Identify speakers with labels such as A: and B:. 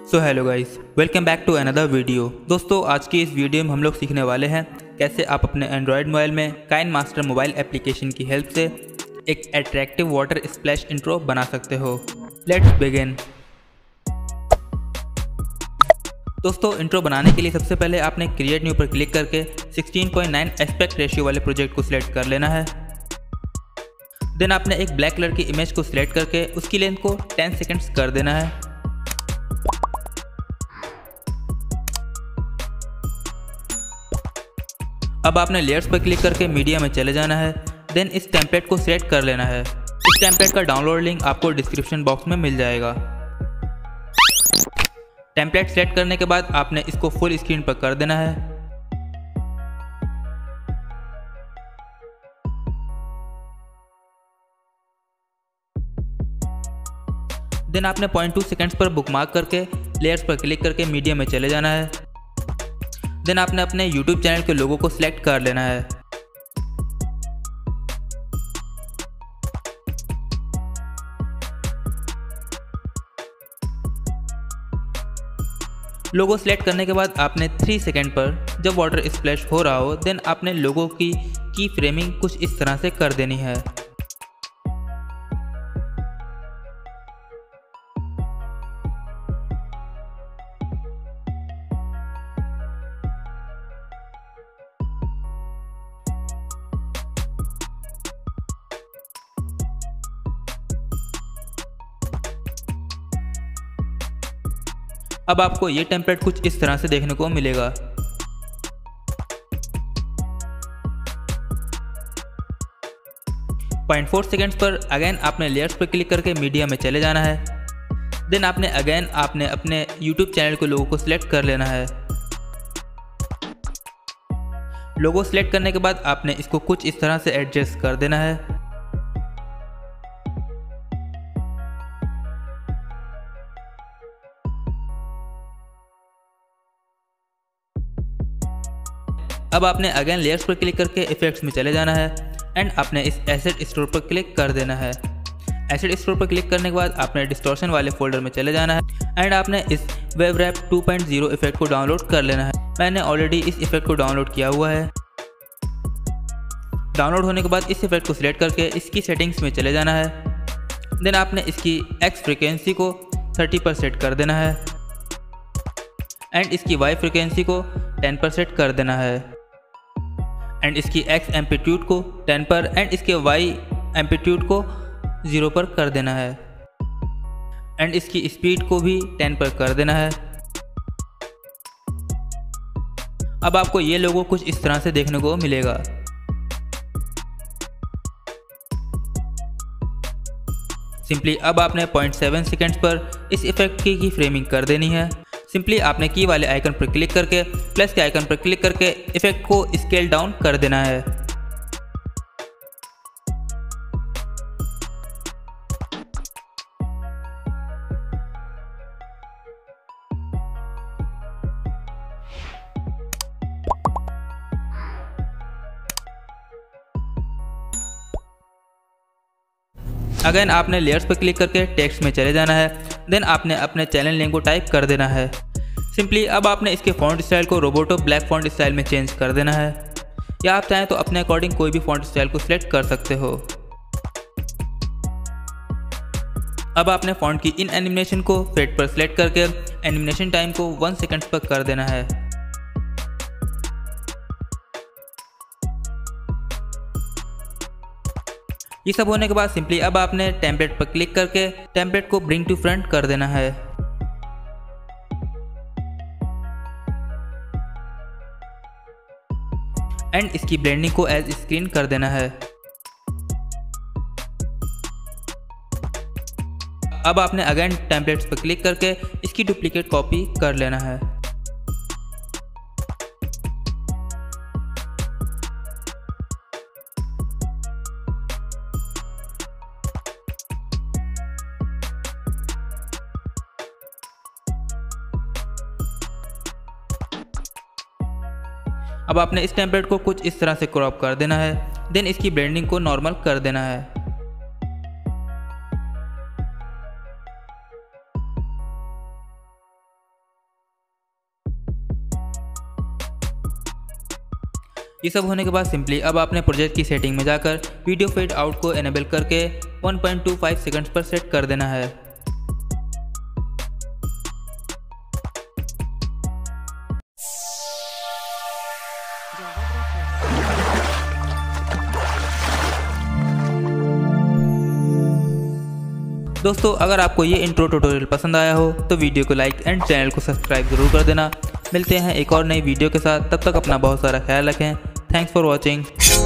A: So hello guys, welcome back to another video. दोस्तों, आज की इस वीडियो में हम लोग सीखने वाले हैं कैसे आप अपने एंड्रॉयड मोबाइल में काइनमास्टर मोबाइल एप्लीकेशन की हेल्प से एक अट्रैक्टिव वाटर स्प्लैश इंट्रो बना सकते हो। Let's begin. दोस्तों, इंट्रो बनाने के लिए सबसे पहले आपने क्रिएट न्यू पर क्लिक करके 16:9 एस्पेक्ट रेशियो वाले प्रोजेक्ट को सिलेक्ट कर लेना है। देन आपने एक ब्लैक कलर की इमेज को सिलेक्ट करके उसकी लेंथ को 10 सेकेंड्स कर देना है। अब आपने लेयर्स पर क्लिक करके मीडिया में चले जाना है। देन इस टेम्पलेट को सिलेक्ट कर लेना है। इस टेम्पलेट का डाउनलोड लिंक आपको डिस्क्रिप्शन बॉक्स में मिल जाएगा। टेम्पलेट सिलेक्ट करने के बाद आपने इसको फुल स्क्रीन पर कर देना है। देन आपने 0.2 सेकेंड्स पर बुकमार्क करके लेयर्स पर क्लिक करके मीडिया में चले जाना है। देन आपने अपने YouTube चैनल के लोगो को सिलेक्ट कर लेना है। लोगो सिलेक्ट करने के बाद आपने 3 सेकेंड पर जब वाटर स्प्लैश हो रहा हो देन आपने लोगो की फ्रेमिंग कुछ इस तरह से कर देनी है। अब आपको ये टेम्पलेट कुछ इस तरह से देखने को मिलेगा। पॉइंट 4 सेकेंड्स पर अगेन आपने लेयर्स पर क्लिक करके मीडिया में चले जाना है। देन आपने अपने YouTube चैनल के लोगो को सिलेक्ट कर लेना है। लोगो सिलेक्ट करने के बाद आपने इसको कुछ इस तरह से एडजस्ट कर देना है। अब आपने अगेन लेयर्स पर क्लिक करके इफेक्ट्स में चले जाना है एंड आपने इस एसेट स्टोर पर क्लिक कर देना है। एसेट स्टोर पर क्लिक करने के बाद आपने डिस्टॉर्शन वाले फोल्डर में चले जाना है एंड आपने इस वेब रैप 2.0 इफेक्ट को डाउनलोड कर लेना है। मैंने ऑलरेडी इस इफेक्ट को डाउनलोड किया हुआ है। डाउनलोड होने के बाद इस इफेक्ट को सिलेक्ट करके इसकी सेटिंग्स में चले जाना है। देन आपने इसकी एक्स फ्रिक्वेंसी को 30 पर सेट कर देना है एंड इसकी वाई फ्रिक्वेंसी को 10 पर सेट कर देना है एंड इसकी एक्स एम्पलीट्यूड को 10 पर एंड इसके वाई एम्पलीट्यूड को 0 पर कर देना है एंड इसकी स्पीड को भी 10 पर कर देना है। अब आपको ये लोगो कुछ इस तरह से देखने को मिलेगा। सिंपली अब आपने 0.7 सेकेंड्स पर इस इफेक्ट की फ्रेमिंग कर देनी है। सिंपली आपने की वाले आइकन पर क्लिक करके प्लस के आइकन पर क्लिक करके इफेक्ट को स्केल डाउन कर देना है। अगेन आपने लेयर्स पर क्लिक करके टेक्स्ट में चले जाना है। देन आपने अपने चैनल नेम को टाइप कर देना है। सिंपली अब आपने इसके फॉन्ट स्टाइल को रोबोटो ब्लैक फॉन्ट स्टाइल में चेंज कर देना है या आप चाहें तो अपने अकॉर्डिंग कोई भी फॉन्ट स्टाइल को सिलेक्ट कर सकते हो। अब आपने फॉन्ट की इन एनिमेशन को फेड पर सिलेक्ट करके एनिमेशन टाइम को 1 सेकेंड पर कर देना है। ये सब होने के बाद सिंपली अब आपने टेम्पलेट पर क्लिक करके टेम्पलेट को ब्रिंग टू फ्रंट कर देना है। एंड इसकी ब्लेंडिंग को एज स्क्रीन कर देना है। अब आपने अगेन टेम्पलेट्स पर क्लिक करके इसकी डुप्लीकेट कॉपी कर लेना है। अब आपने इस टेम्पलेट को कुछ इस तरह से क्रॉप कर देना है। देन इसकी ब्लेंडिंग को नॉर्मल कर देना है। ये सब होने के बाद सिंपली अब आपने प्रोजेक्ट की सेटिंग में जाकर वीडियो फेड आउट को एनेबल करके 1.25 सेकंड्स पर सेट कर देना है। दोस्तों अगर आपको ये इंट्रो ट्यूटोरियल पसंद आया हो तो वीडियो को लाइक एंड चैनल को सब्सक्राइब जरूर कर देना। मिलते हैं एक और नई वीडियो के साथ, तब तक अपना बहुत सारा ख्याल रखें। Thanks for watching.